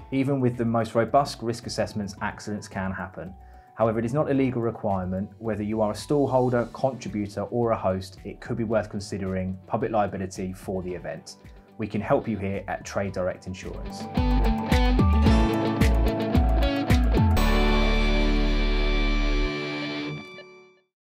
Even with the most robust risk assessments, accidents can happen. However, it is not a legal requirement. Whether you are a stallholder, contributor or a host, it could be worth considering public liability for the event. We can help you here at Trade Direct Insurance.